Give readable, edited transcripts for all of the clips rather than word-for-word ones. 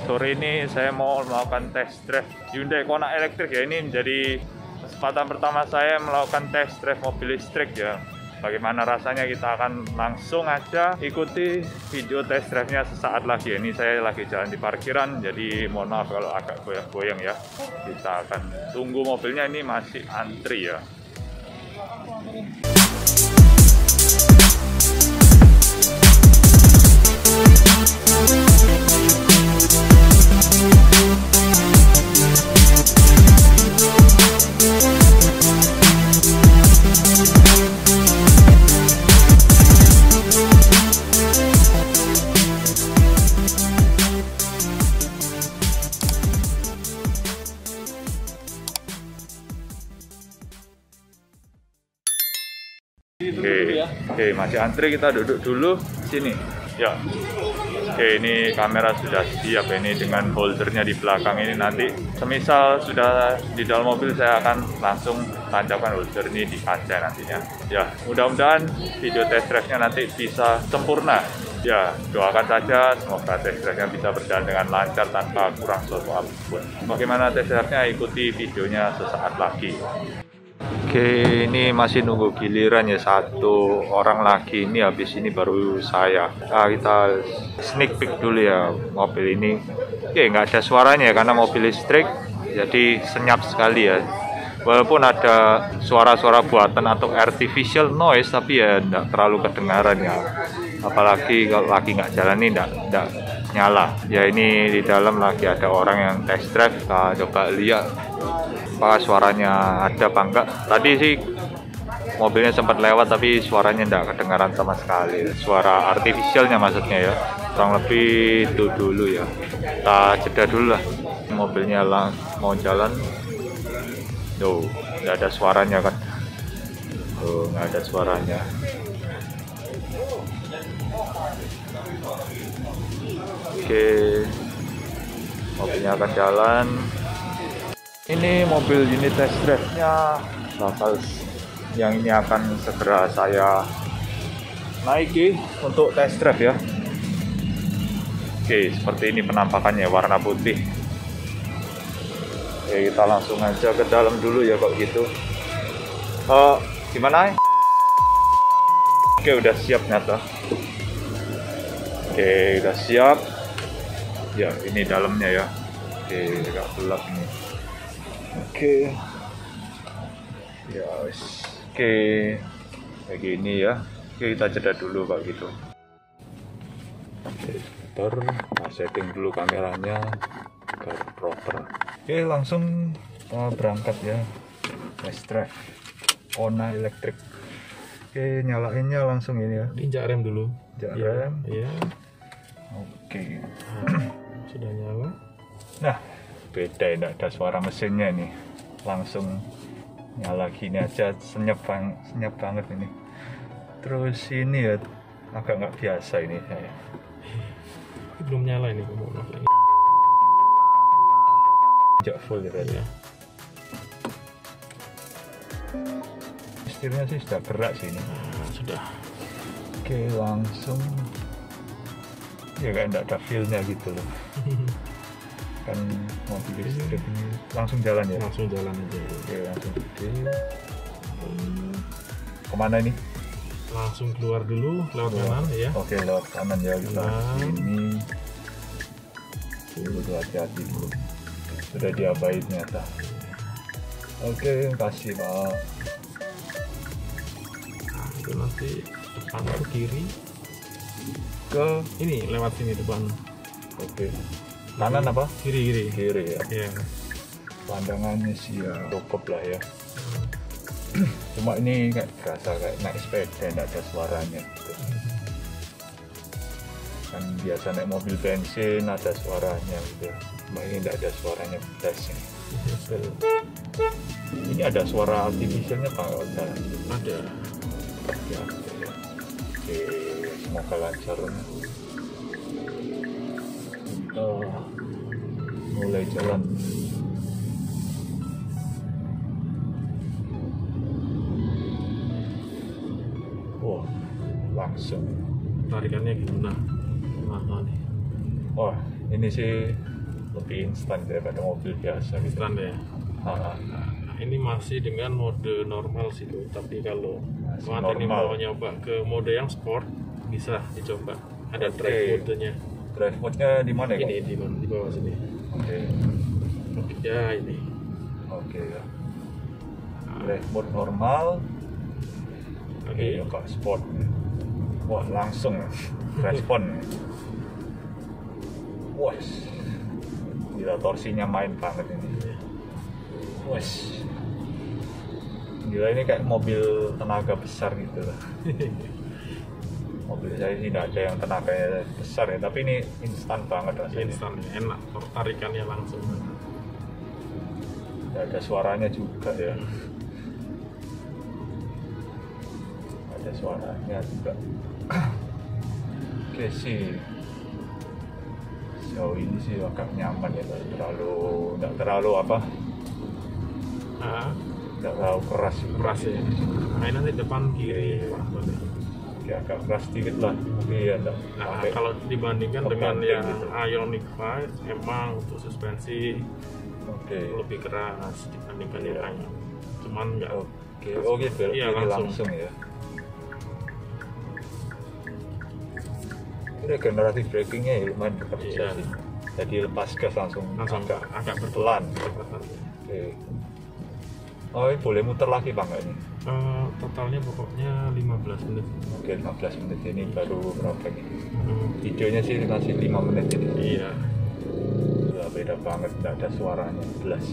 Sore ini saya mau melakukan test drive Hyundai Kona elektrik ya. Ini menjadi kesempatan pertama saya melakukan test drive mobil listrik ya. Bagaimana rasanya, kita akan langsung aja ikuti video test drive-nya sesaat lagi. Ini saya lagi jalan di parkiran, jadi mohon maaf kalau agak goyang-goyang ya. Kita akan tunggu mobilnya, ini masih antri ya. Oke, masih antri, kita duduk dulu sini. Ya. Oke, ini kamera sudah siap ini dengan holdernya di belakang ini. Nanti semisal sudah di dalam mobil, saya akan langsung tancapkan holder ini di kaca nantinya. Ya, mudah-mudahan video test drive-nya nanti bisa sempurna. Ya, doakan saja semoga test drive-nya bisa berjalan dengan lancar tanpa kurang suatu apapun. Bagaimana test drive-nya, ikuti videonya sesaat lagi. Oke, ini masih nunggu giliran ya, satu orang lagi. Ini habis ini baru saya. Kita sneak peek dulu ya mobil ini. Oke, nggak ada suaranya ya karena mobil listrik, jadi senyap sekali ya. Walaupun ada suara-suara buatan atau artificial noise, tapi ya nggak terlalu kedengaran ya. Apalagi kalau lagi nggak jalan ini nggak nyala. Ya ini di dalam lagi ada orang yang test drive. Kita coba lihat apa suaranya ada apa enggak. Tadi sih mobilnya sempat lewat tapi suaranya enggak kedengaran sama sekali, suara artificialnya maksudnya ya. Kurang lebih itu dulu ya, kita jeda dulu lah. Mobilnya mau jalan, tuh nggak ada suaranya kan, tuh nggak ada suaranya. Oke, mobilnya akan jalan. Ini mobil unit test drive-nya bakal yang ini akan segera saya naiki untuk test drive ya. Oke, seperti ini penampakannya, warna putih. Oke, kita langsung aja ke dalam dulu ya kok gitu. Gimana? Oke, udah siap nyata. Oke, udah siap. Ya, ini dalamnya ya. Oke, agak gelap ini. Oke, ya oke, kayak gini ya. Oke, kita jeda dulu Pak gitu. Oke, kita setting dulu kameranya agar proper. Oke, langsung berangkat ya test drive Kona elektrik. Oke, nyalainnya langsung ini ya. Injak rem dulu. Injak rem. Iya. Oke. Sudah nyala. Nah, beda, tidak ada suara mesinnya ini, langsung nyala gini aja, senyap banget ini. Terus ini ya agak nggak biasa ini saya. Ini belum nyala ini, ini. Injak full ya. Setirnya sih sudah gerak sih ini. Sudah. Oke, langsung ya kayak nggak ada feel-nya gitu loh. Kan mobil listrik ini langsung jalan ya? Langsung jalan aja. Oke, langsung gede. Kemana ini? Langsung keluar dulu lewat kanan ya. Oke, lewat kanan ya kita ini. Dulu hati-hati dulu. Sudah diabain ternyata. Oke, kasih Pak. Nah, itu nanti depan ke kiri. Ke ini lewat sini depan. Oke. Kanan apa? Kiri ya. Iya. Pandangannya sih ya cukup lah ya. Cuma ini kayak berasa kayak naik sepeda, tidak ada suaranya gitu. Kan biasa naik mobil bensin ada suaranya gitu. Cuma ini tidak ada suaranya, belas ini. Ini ada suara artificialnya Pak? Ada. Ya. Oke, semoga lancar. Mulai jalan. Wah, langsung tarikannya gimana? Nah, nih. Wah, ini sih lebih instan daripada mobil biasa gitu. Instan ya. Ah, Nah, ini masih dengan mode normal sih tuh. Tapi kalau Masih teman ini normal. mau nyoba ke mode yang sport, bisa dicoba. Ada Oke. drive mode-nya. drive mode-nya di mana ya? Ini di bawah sini. Oke. Ya ini. Oke ya. Drive mode normal. Oke, Oke. Kak sport. Wah, langsung respon. Wah. Gila, torsinya main banget ini. Wah. Gila, ini kayak mobil tenaga besar gitu lah. Mobil saya sih nggak ada yang tenaganya besar ya, tapi ini instan banget rasanya. Instan, enak. Tarikannya langsung. Nggak ada suaranya juga ya. Ada suaranya juga. Oke sih, sejauh ini sih agak nyaman ya, nggak terlalu apa, Nah, nggak terlalu keras juga. keras ya. Nah, ini nanti depan kiri. Oke, agak keras dikit lah, tapi ya nggak Nah, sampai. kalau dibandingkan dengan ngebanting yang gitu. Ioniq 5, emang untuk suspensi Oke, lebih keras dibandingkan yang lain. Cuman nggak oke, oh gitu, Iya, ini langsung. langsung ya. Ini regeneratif brakingnya ya lumayan bekerja Iya. sih. Jadi lepas gas langsung agak pelan. berpelan. Oke. Oh, ini boleh muter lagi Bang nggak ini? Totalnya pokoknya 15 menit. Oke, 15 menit ini baru berapa ini? Hmm, Videonya sih masih 5 menit ini. iya. Gila, beda banget, nggak ada suaranya jelas.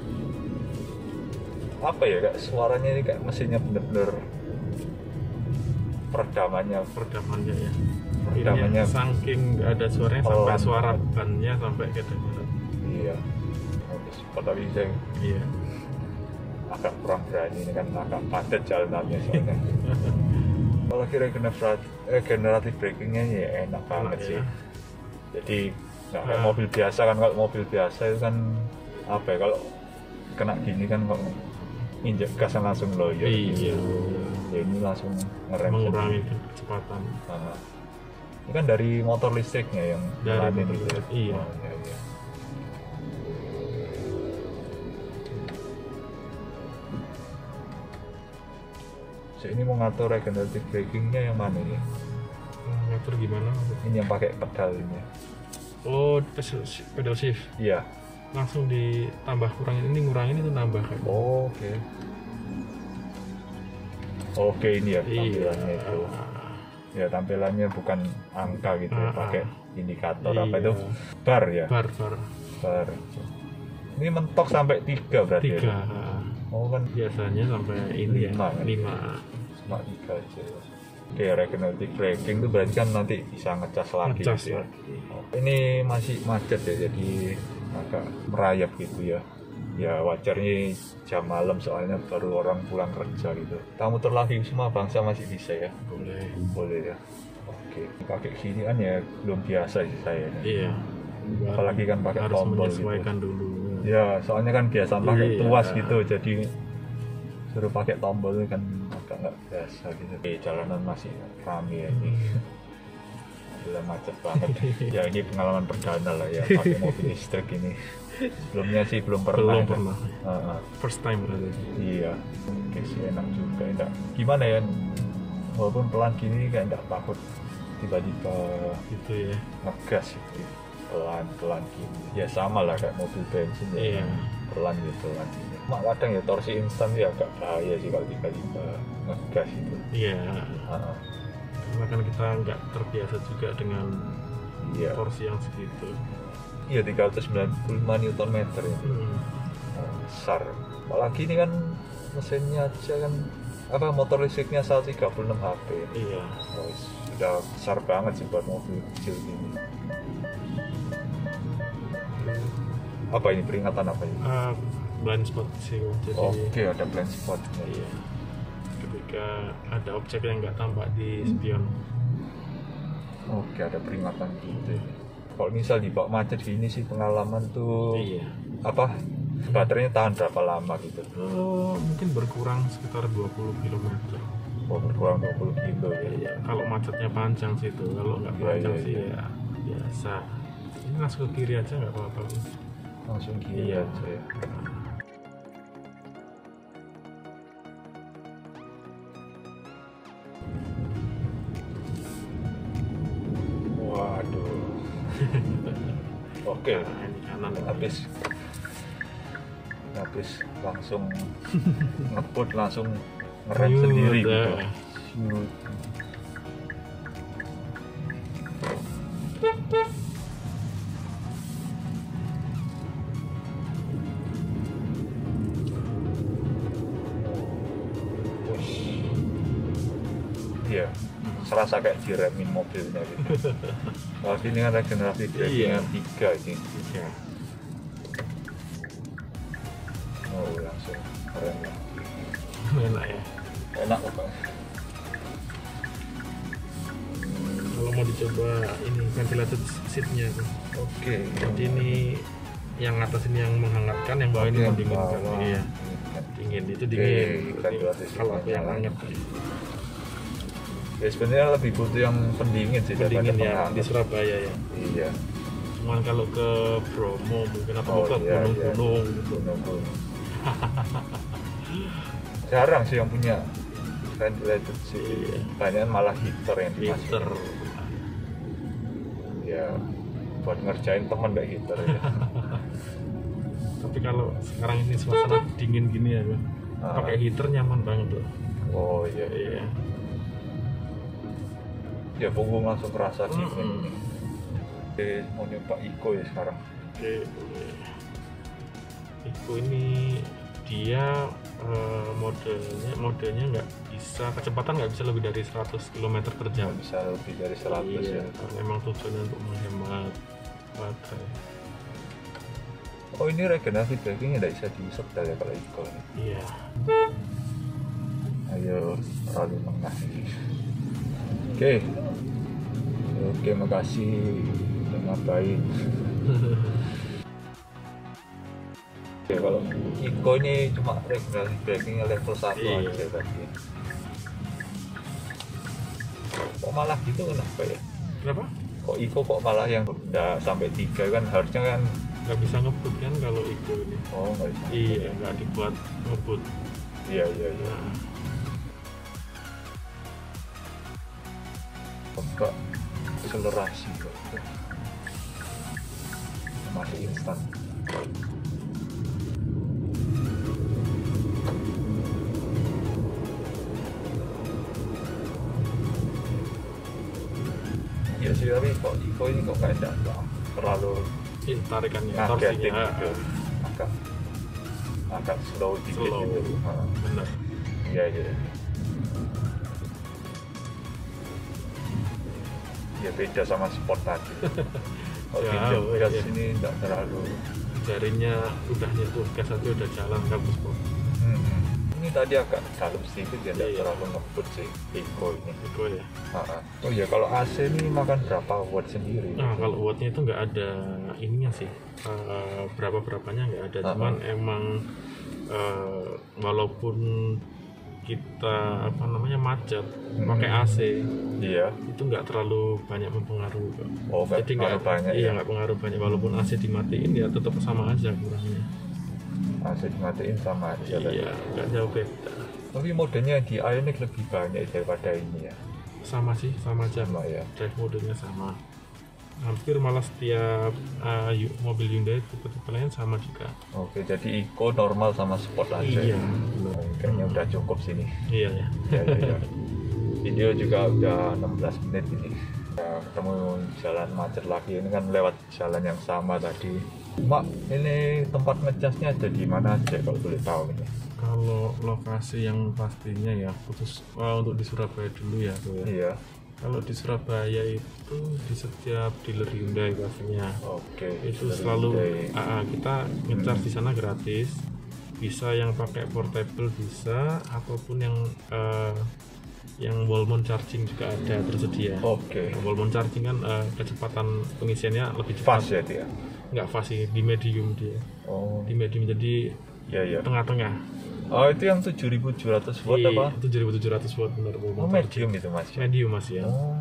Apa ya, kak suaranya ini kayak mesinnya bener-bener peredamannya. Perdamannya ya. Perdamannya Ini saking nggak ada suaranya sampai pelan. suara bannya sampai kedengaran. Iya. Mobil sport tapi saya Iya. agak kurang berani, ini kan agak padat jalanannya soalnya. Kalau kira regeneratif brakingnya ya enak banget Enak, sih. ya. Jadi nggak kayak mobil biasa kan, kalau mobil biasa itu kan apa ya, kalau kena gini kan kok injek gas langsung loyo. Iya. Ya ini langsung ngerem Mengurangi sendiri. kecepatan. Nah, ini kan dari motor listriknya yang Dari ngalamin motor gitu ya? listrik, iya. Oh, iya, iya. So, ini mau ngatur regeneratif brakingnya yang mana ini? Ngatur gimana? Ini yang pakai pedal ini. Oh, pedal shift. Iya. Langsung ditambah kurangin ini, ngurangin itu nambah kan. Oh, oke. Oke, ini ya tampilannya itu. Ya, tampilannya bukan angka gitu, pakai indikator apa Iya. itu? Bar ya? Bar. Bar. Ini mentok sampai 3 berarti 3. ya? Oh kan Biasanya sampai ini ya. 5 kan? 5. Cuma 3 aja ya. Oke, regeneratif braking itu berarti kan nanti bisa ngecas lagi Ngecas gitu ya. lagi. Oh, ini masih macet ya, jadi agak merayap gitu ya. Ya wajarnya jam malam soalnya baru orang pulang kerja gitu. Kita muter lagi semua bangsa masih bisa ya? Boleh. Boleh ya. Oke, pakai ginian ya belum biasa sih saya ini. Iya. Apalagi kan pakai harus tombol menyesuaikan dulu. Ya, soalnya kan biasa pakai Iya. tuas gitu, jadi suruh pakai tombol itu kan agak nggak biasa gitu. Oke, jalanan masih ramai ya ini. Gila macet banget. Ya ini pengalaman perdana lah ya pakai mobil listrik ini. Sebelumnya sih belum pernah. Belum pernah. First time berarti. Iya. Oke sih enak juga. Enggak. Gimana ya? Walaupun pelan gini kayak enggak takut tiba-tiba Gitu ya. ngegas gitu. Pelan-pelan gini. Ya sama lah kayak mobil bensin ya. Iya. Pelan gitu pelan gini. Mak kadang ya torsi instan ya agak bahaya sih kalau tiba-tiba ngegas itu. Iya. Ah, Karena kan kita nggak terbiasa juga dengan iya. torsi yang segitu. Iya 395 Nm ya. Besar. Apalagi ini kan mesinnya aja kan apa motor listriknya 136 HP. Iya. Oh, sudah besar banget sih buat mobil kecil gini. Apa ini peringatan apa ini? Blind spot sih. Jadi Oke, ada blind spotnya. iya. Ketika ada objek yang nggak tampak di spion. Oke, ada peringatan gitu. Kalau misal dibawa macet gini sih pengalaman tuh Iya. apa? Baterainya tahan berapa lama gitu? Oh, mungkin berkurang sekitar 20 km. Oh, berkurang 20 kilo ya. Iya. Kalau macetnya panjang sih itu. Kalau nggak Iya, panjang iya, sih iya. ya biasa. Ini langsung ke kiri aja nggak apa-apa. Langsung kiri Iya. aja ya. Waduh. Oke, Nah, ini kanan. habis langsung ngebut, langsung ngerem Nyut, sendiri gitu. ya. Nyut. Iya, serasa kayak diremin mobilnya gitu. Tapi ini kan regenerasi braking 3 ini. Iya. Oh, langsung keren lah. Enak ya. Enak kok, Bang. Kalau mau dicoba ini ventilated seatnya tuh. Oke. Jadi ini yang atas ini yang menghangatkan, yang bawah ini Oke, mendinginkan. bawah. Iya, dingin itu dingin. Ventilated seat Kalau aku yang nyala. hangat Ya sebenarnya lebih butuh yang pendingin sih daripada pendingin ya penghangat. di Surabaya ya. Iya. Cuman kalau ke Bromo mungkin atau ke iya, gunung-gunung iya. gitu. Gunung-gunung. Jarang sih yang punya ventilated seat. Iya. Banyak malah heater yang dimasukin. Heater. Ya buat ngerjain temen kayak heater ya. Tapi kalau sekarang ini suasana dingin gini ya, Bang. Pakai heater nyaman banget loh. Oh iya. Iya. Ya punggung langsung kerasa dingin Mm-mm. ini. Oke, mau nyoba Iko ya sekarang. Oke, boleh. Iko ini dia modenya nggak bisa, kecepatan nggak bisa lebih dari 100 km per jam. Nggak bisa lebih dari 100 Iya, ya. karena memang tujuannya untuk menghemat baterai. Oh ini regenerasi brakingnya nggak bisa di-setel ya kalau Iko ini. Iya. Ayo terlalu tengah ini. Oke. Oke, makasih udah ngapain. Oke, kalau Iko ini cuma regenerasi brakingnya level 1 Iya. aja tadi. Kok malah gitu kenapa ya? Kenapa? Kok Iko kok malah yang udah sampai 3 kan harusnya kan. Nggak bisa ngebut kan kalau Iko ini. Oh nggak bisa. Iya, nggak dibuat ngebut. Iya iya iya. Nah, Coba akselerasi kok. Masih instan. Iya sih, tapi kok Iko ini kok kayak enggak terlalu tarikannya, ngagetin torsinya gitu. Agak slow dikit slow. gitu. Bener. Iya iya. Ya beda sama sport tadi. Kalau Ya, pinjam gas iya. ini enggak terlalu. Jarinya udah nyentuh gas aja udah jalan bagus kok. Ini tadi agak dalam sedikit ya, tidak Iya. terlalu ngebut sih Iko ini. Iko ya. Oh iya, kalau AC ini makan berapa watt sendiri? Nah, kalau wattnya itu nggak ada ininya sih, berapanya nggak ada. Cuman emang walaupun kita macet pakai AC Iya. itu nggak terlalu banyak mempengaruhi kok. Oh, nggak Jadi pengaruh banyak iya ya? nggak pengaruh banyak, walaupun AC dimatiin ya tetap sama aja kurangnya. AC dimatiin sama aja tadi. Iya, nggak jauh beda. Tapi modenya di Ioniq lebih banyak daripada ini ya. Sama sih, sama aja. Sama ya. Drive modenya sama. Hampir malah setiap mobil Hyundai tipe-tipe lain sama juga. Oke, jadi Iko normal sama sport aja. Iya, Oh, kayaknya udah cukup sini. Iya ya. Ya, ya, ya. Video juga udah 16 menit ini. Ya, ketemu jalan macet lagi, ini kan lewat jalan yang sama tadi. Mak, ini tempat ngecasnya ada di mana aja kalau boleh tahu ini? Kalau lokasi yang pastinya ya khusus untuk di Surabaya dulu ya tuh ya. Iya. Kalau di Surabaya itu di setiap dealer Hyundai pastinya. Oke. Itu dari selalu Hyundai. kita ngecas di sana gratis. Bisa yang pakai portable bisa, ataupun yang wall mount charging juga ada tersedia. Oke. Nah, wall mount charging kan kecepatan pengisiannya lebih cepat. Fast ya dia. Nggak fast sih, di medium dia. Oh. Di medium jadi Iya ya. tengah-tengah. Oh itu yang 7.700 watt apa? Itu 7.700 watt benar wall Oh mount charging. medium itu mas. Medium mas ya. Oh.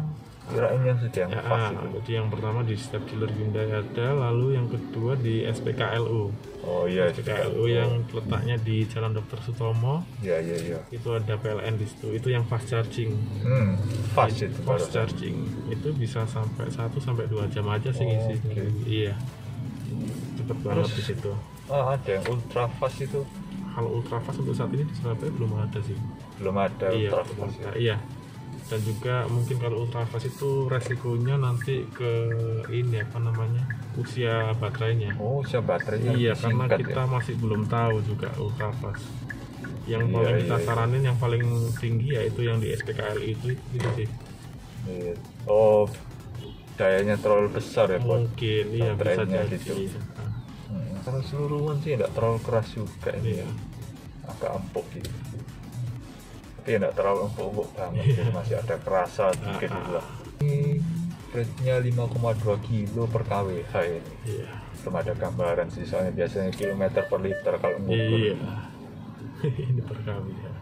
Kirain yang sudah yang pas itu. Jadi yang pertama di setiap dealer Hyundai ada, lalu yang kedua di SPKLU. Oh iya, SPKLU yang letaknya di Jalan Dr. Sutomo. Iya. Itu ada PLN di situ. Itu yang fast charging. Fast itu. Fast charging itu bisa sampai 1-2 jam aja sih ngisi. Okay. Iya. Cepet banget di situ. Ada yang ultra fast itu. Kalau ultra fast untuk saat ini di Surabaya belum ada sih. Belum ada ultra fast. Iya. Dan juga mungkin kalau ultra fast itu resikonya nanti ke ini apa namanya, usia baterainya. Usia baterainya. Iya, karena singkat, kita masih belum tahu juga ultra fast. Yang Iya, paling kita iya. saranin yang paling tinggi yaitu yang di SPKLU itu sih. Iya. Oh, dayanya terlalu besar ya buat Mungkin iya bisa baterainya jadi. gitu. Iya. Kalau seluruhan sih tidak terlalu keras juga ini. Iya. Agak empuk gitu. Tapi tidak terlalu empuk banget sih. Masih ada kerasa sedikit gitu lah. Ini rate-nya 5,2 kilo per kWh ini. Iya. Belum ada gambaran sih, soalnya biasanya kilometer per liter kalau ngukur. Iya. Ini per kali ya.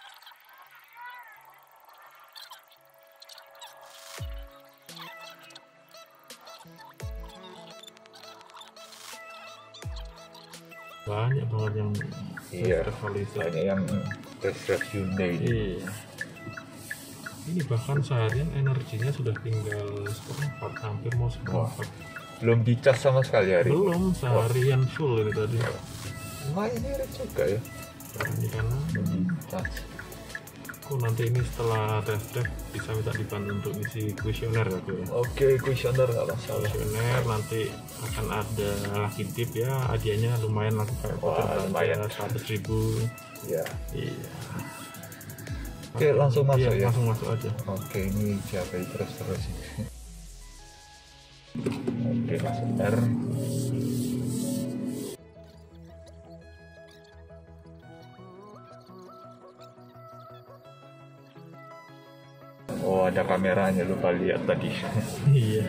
Banyak banget yang Iya, tervalisir. banyak yang test drive Hyundai ini. Iya. Ini bahkan seharian energinya sudah tinggal seperempat, hampir mau seperempat. Belum dicas sama sekali hari ini. Belum seharian full ini tadi. Wah, ini irit juga ya. Ini karena Belum dicas. aku nanti ini setelah test drive bisa minta dibantu untuk isi kuesioner ya Bu ya. Oke, kuesioner nggak masalah. Kuesioner nanti akan ada lagi tip ya, hadiahnya lumayan lah kayak Wah, lumayan. 100.000. Ya. Iya. Oke, langsung masuk Iya, ya. langsung masuk aja. Oke, ini siapa terus ini. Oke, masuk R. Oh, ada kameranya, lupa lihat tadi. Iya.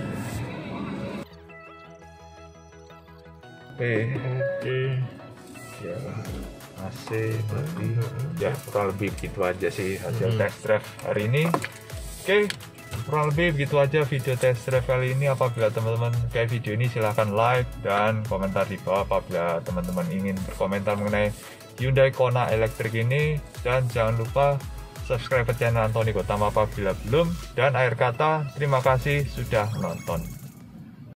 Oke, Oke. ya AC berarti ya kurang lebih gitu aja sih hasil test drive hari ini. Oke, kurang lebih begitu aja video test drive kali ini. Apabila teman-teman kayak video ini silahkan like dan komentar di bawah apabila teman-teman ingin berkomentar mengenai Hyundai Kona elektrik ini, dan jangan lupa subscribe ke channel Antoni Gotama apabila belum, dan akhir kata terima kasih sudah menonton.